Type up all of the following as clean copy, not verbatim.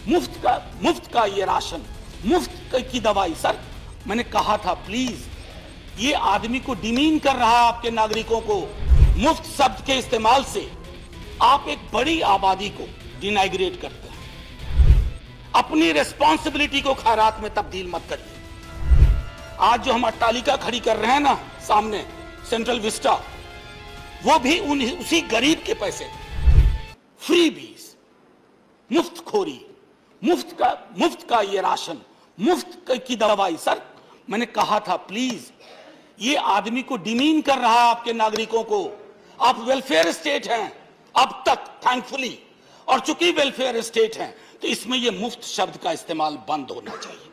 मुफ्त का ये राशन, मुफ्त की दवाई। सर मैंने कहा था प्लीज, ये आदमी को डिमीन कर रहा है आपके नागरिकों को। मुफ्त शब्द के इस्तेमाल से आप एक बड़ी आबादी को डिनाइग्रेट करते हैं। अपनी रिस्पॉन्सिबिलिटी को खैरात में तब्दील मत करिए। आज जो हम अट्टालिका खड़ी कर रहे हैं ना सामने सेंट्रल विस्टा, वो भी उसी गरीब के पैसे, फ्री बीज, मुफ्त खोरी, मुफ्त का ये राशन, मुफ्त की दवाई। सर मैंने कहा था प्लीज, ये आदमी को डिमीन कर रहा है आपके नागरिकों को। आप वेलफेयर स्टेट हैं अब तक, थैंकफुली, और चूंकि वेलफेयर स्टेट हैं तो इसमें ये मुफ्त शब्द का इस्तेमाल बंद होना चाहिए।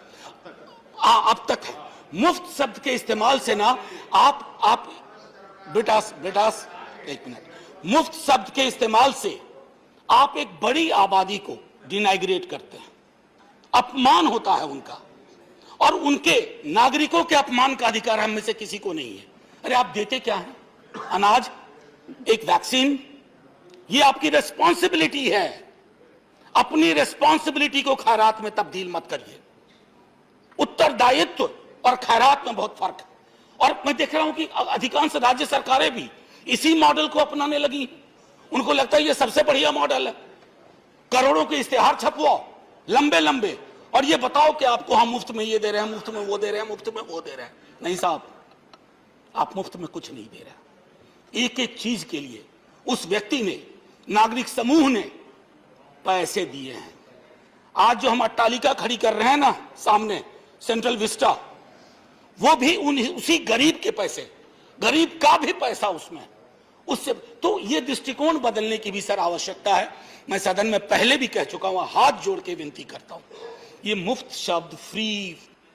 अब तक है। मुफ्त शब्द के इस्तेमाल से ना आप बेटास एक मिनट, मुफ्त शब्द के इस्तेमाल से आप एक बड़ी आबादी को डिनाइग्रेट करते हैं। अपमान होता है उनका, और उनके नागरिकों के अपमान का अधिकार हम में से किसी को नहीं है। अरे आप देते क्या हैं? अनाज, एक वैक्सीन, ये आपकी रिस्पॉन्सिबिलिटी है। अपनी रिस्पॉन्सिबिलिटी को खैरात में तब्दील मत करिए। उत्तरदायित्व और खैरात में बहुत फर्क है। और मैं देख रहा हूं कि अधिकांश राज्य सरकारें भी इसी मॉडल को अपनाने लगी। उनको लगता है ये सबसे बढ़िया मॉडल है। करोड़ों के इश्तेहार छपवाओ लंबे लंबे, और ये बताओ कि आपको हम मुफ्त में ये दे रहे हैं, मुफ्त में वो दे रहे हैं, मुफ्त में वो दे रहे हैं। नहीं साहब, आप मुफ्त में कुछ नहीं दे रहे। एक एक चीज के लिए उस व्यक्ति ने, नागरिक समूह ने पैसे दिए हैं। आज जो हम अट्टालिका खड़ी कर रहे हैं ना सामने सेंट्रल विस्टा, वो भी उसी गरीब के पैसे, गरीब का भी पैसा उसमें, उससे तो ये दृष्टिकोण बदलने की भी सर आवश्यकता है। मैं सदन में पहले भी कह चुका हूं, हाथ जोड़ के विनती करता हूं, ये मुफ्त शब्द, free,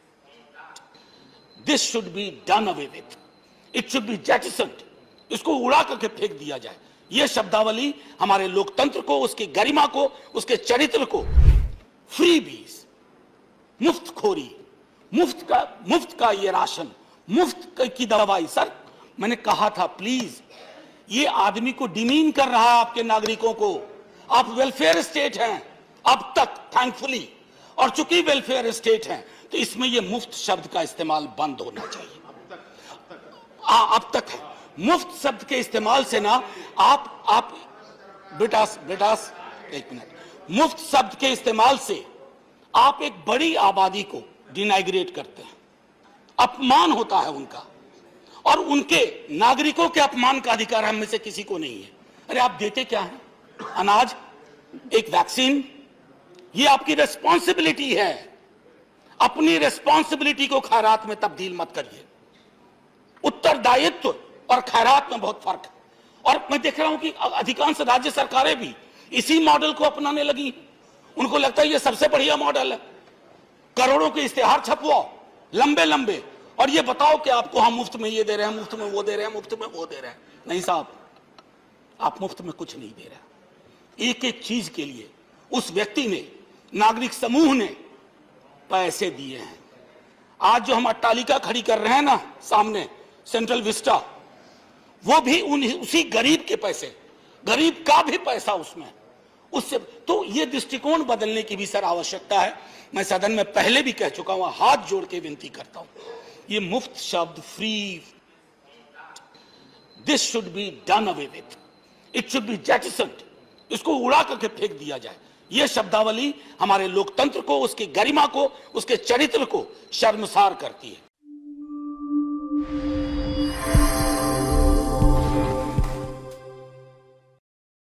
this should be done away with, it should be jettisoned, इसको उड़ा करके फेंक दिया जाए। यह शब्दावली हमारे लोकतंत्र को, उसकी गरिमा को, उसके चरित्र को, फ्री बीज, मुफ्त खोरी, मुफ्त का ये राशन, मुफ्त की दवाई। सर मैंने कहा था प्लीज, ये आदमी को डिमीन कर रहा है आपके नागरिकों को। आप वेलफेयर स्टेट हैं अब तक, थैंकफुली, और चूंकि वेलफेयर स्टेट हैं तो इसमें ये मुफ्त शब्द का इस्तेमाल बंद होना चाहिए। अब तक है। मुफ्त शब्द के इस्तेमाल से ना आप बेटास एक मिनट, मुफ्त शब्द के इस्तेमाल से आप एक बड़ी आबादी को डिनाइग्रेट करते हैं। अपमान होता है उनका, और उनके नागरिकों के अपमान का अधिकार हम में से किसी को नहीं है। अरे आप देते क्या हैं? अनाज, एक वैक्सीन, ये आपकी रिस्पॉन्सिबिलिटी है। अपनी रिस्पॉन्सिबिलिटी को खैरात में तब्दील मत करिए। उत्तरदायित्व और खैरात में बहुत फर्क है। और मैं देख रहा हूं कि अधिकांश राज्य सरकारें भी इसी मॉडल को अपनाने लगी। उनको लगता है ये सबसे बढ़िया मॉडल है। करोड़ों के इश्तेहार छपवाओ लंबे लंबे, और ये बताओ कि आपको हम मुफ्त में ये दे रहे हैं, मुफ्त में वो दे रहे हैं, मुफ्त में वो दे रहे हैं। नहीं साहब, आप मुफ्त में कुछ नहीं दे रहे। एक एक चीज के लिए उस व्यक्ति ने, नागरिक समूह ने पैसे दिए हैं। आज जो हम अट्टालिका खड़ी कर रहे हैं ना सामने सेंट्रल विस्टा, वो भी उसी गरीब के पैसे, गरीब का भी पैसा उसमें, उससे तो ये दृष्टिकोण बदलने की भी सर आवश्यकता है। मैं सदन में पहले भी कह चुका हूं, हाथ जोड़ के विनती करता हूं, ये मुफ्त शब्द, free, this should be done away with, it should be jettisoned, इसको उड़ा करके फेंक दिया जाए। यह शब्दावली हमारे लोकतंत्र को, उसकी गरिमा को, उसके चरित्र को शर्मसार करती है।